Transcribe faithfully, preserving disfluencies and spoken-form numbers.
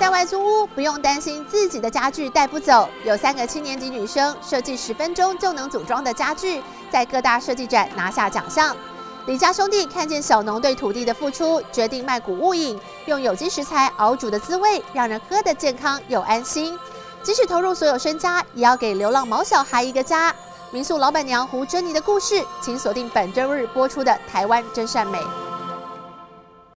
外租屋，不用担心自己的家具带不走。有三个七年级女生设计十分钟就能组装的家具，在各大设计展拿下奖项。李家兄弟看见小农对土地的付出，决定卖谷物饮，用有机食材熬煮的滋味，让人喝得健康又安心。即使投入所有身家，也要给流浪毛小孩一个家。民宿老板娘胡珍妮的故事，请锁定本周日播出的《台湾真善美》。